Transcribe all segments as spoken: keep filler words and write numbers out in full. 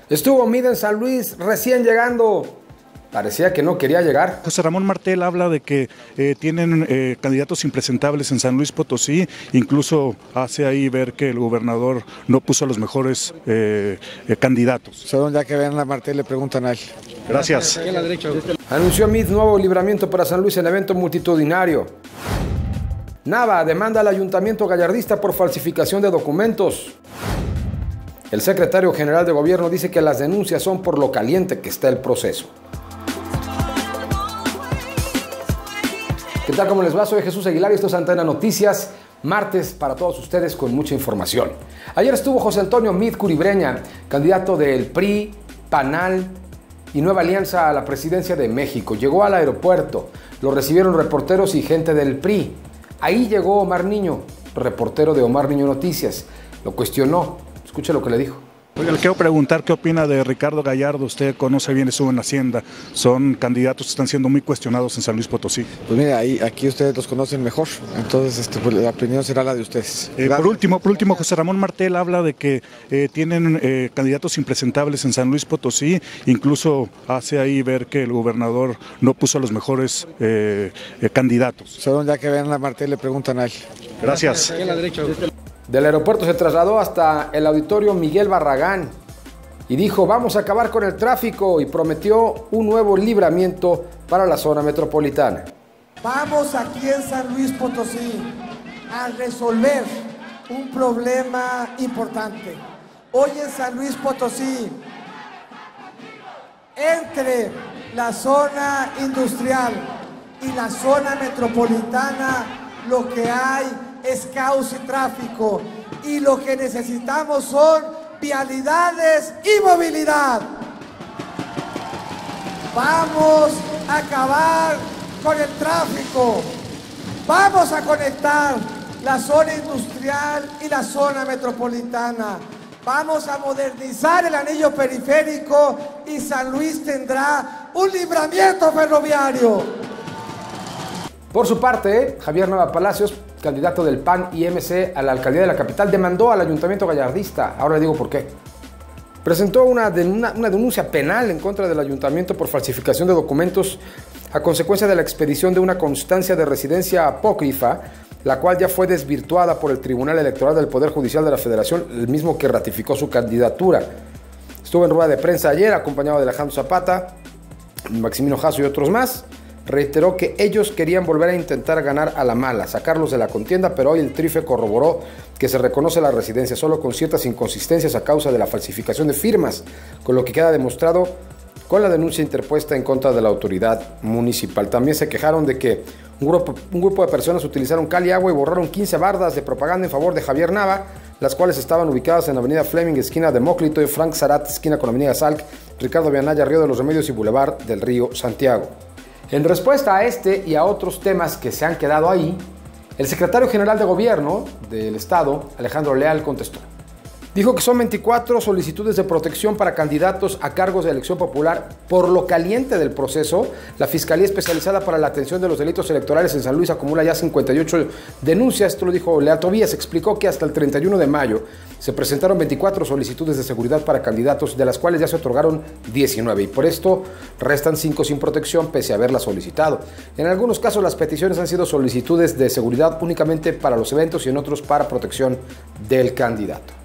Estuvo Mid en San Luis, recién llegando. Parecía que no quería llegar. José Ramón Martel habla de que eh, tienen eh, candidatos impresentables en San Luis Potosí, incluso hace ahí ver que el gobernador no puso a los mejores eh, eh, candidatos. Según ya que vean a Martel le preguntan a él. Gracias. Anunció Mid nuevo libramiento para San Luis en evento multitudinario. Nava demanda al ayuntamiento gallardista por falsificación de documentos. El secretario general de gobierno dice que las denuncias son por lo caliente que está el proceso. ¿Qué tal? ¿Cómo les va? Soy Jesús Aguilar y esto es Antena Noticias, martes para todos ustedes con mucha información. Ayer estuvo José Antonio Mid Curibreña, candidato del P R I, PANAL y Nueva Alianza a la presidencia de México. Llegó al aeropuerto, lo recibieron reporteros y gente del P R I. Ahí llegó Omar Niño, reportero de Omar Niño Noticias. Lo cuestionó. Escuche lo que le dijo. Oiga, le quiero preguntar qué opina de Ricardo Gallardo. Usted conoce bien, estuvo en Hacienda. Son candidatos que están siendo muy cuestionados en San Luis Potosí. Pues mire, ahí, aquí ustedes los conocen mejor, entonces este, pues, la opinión será la de ustedes. Eh, por último, por último, José Ramón Martel habla de que eh, tienen eh, candidatos impresentables en San Luis Potosí, incluso hace ahí ver que el gobernador no puso a los mejores eh, eh, candidatos. Según ya que vean a Martel le preguntan a él. Gracias. Del aeropuerto se trasladó hasta el auditorio Miguel Barragán y dijo: vamos a acabar con el tráfico, y prometió un nuevo libramiento para la zona metropolitana. Vamos aquí en San Luis Potosí a resolver un problema importante. Hoy en San Luis Potosí, entre la zona industrial y la zona metropolitana, lo que hay es caos y tráfico, y lo que necesitamos son vialidades y movilidad. Vamos a acabar con el tráfico, vamos a conectar la zona industrial y la zona metropolitana, vamos a modernizar el anillo periférico y San Luis tendrá un libramiento ferroviario. Por su parte, Javier Nava Palacios, candidato del P A N y M C a la alcaldía de la capital, demandó al ayuntamiento gallardista. Ahora le digo por qué. Presentó una, una, una denuncia penal en contra del ayuntamiento por falsificación de documentos a consecuencia de la expedición de una constancia de residencia apócrifa, la cual ya fue desvirtuada por el Tribunal Electoral del Poder Judicial de la Federación, el mismo que ratificó su candidatura. Estuvo en rueda de prensa ayer acompañado de Alejandro Zapata, Maximino Jasso y otros más. Reiteró que ellos querían volver a intentar ganar a la mala, sacarlos de la contienda, pero hoy el Trife corroboró que se reconoce la residencia solo con ciertas inconsistencias a causa de la falsificación de firmas, con lo que queda demostrado con la denuncia interpuesta en contra de la autoridad municipal. También se quejaron de que un grupo, un grupo de personas utilizaron cal y agua y borraron quince bardas de propaganda en favor de Javier Nava, las cuales estaban ubicadas en Avenida Fleming, esquina Demócrito, y Frank Zarat, esquina con Avenida Salk, Ricardo Vianaya, Río de los Remedios y Boulevard del Río Santiago. En respuesta a este y a otros temas que se han quedado ahí, el secretario general de gobierno del estado, Alejandro Leal, contestó. Dijo que son veinticuatro solicitudes de protección para candidatos a cargos de elección popular. Por lo caliente del proceso, la Fiscalía Especializada para la Atención de los Delitos Electorales en San Luis acumula ya cincuenta y ocho denuncias. Esto lo dijo Leal Tobías. Explicó que hasta el treinta y uno de mayo se presentaron veinticuatro solicitudes de seguridad para candidatos, de las cuales ya se otorgaron diecinueve, y por esto restan cinco sin protección pese a haberlas solicitado. En algunos casos las peticiones han sido solicitudes de seguridad únicamente para los eventos y en otros para protección del candidato.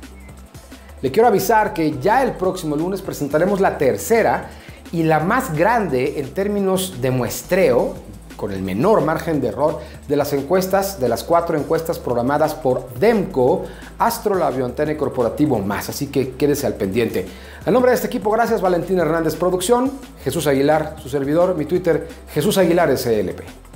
Le quiero avisar que ya el próximo lunes presentaremos la tercera y la más grande en términos de muestreo, con el menor margen de error, de las encuestas, de las cuatro encuestas programadas por Demco, Astrolab, Antena y Corporativo Más. Así que quédese al pendiente. A nombre de este equipo, gracias. Valentín Hernández, producción. Jesús Aguilar, su servidor. Mi Twitter, Jesús Aguilar S L P.